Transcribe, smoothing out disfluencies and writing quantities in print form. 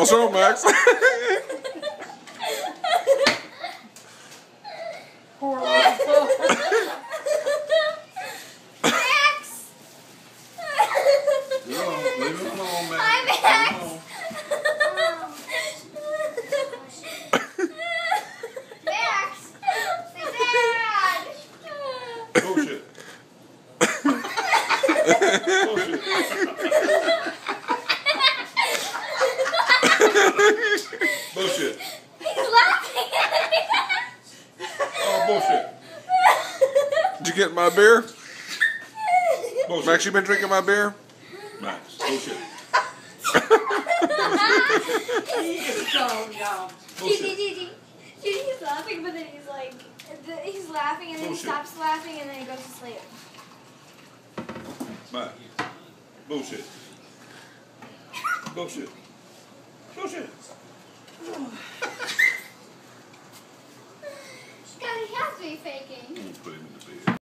What's wrong, Max? Poor Max! No, leave him alone, Max. Hi, Max! Max! Say Dad! Bullshit. Bullshit. Bullshit. He's laughing at me! Oh, bullshit. Did you get my beer? Bullshit. Max, you been drinking my beer? Max, bullshit. He's so dumb. Judy, he's laughing, but then he's like, he's laughing and then Bullshit. he stops laughing and then he goes to sleep. Max, bullshit. Bullshit. Bullshit. God, he has to be faking. Put him in the bed.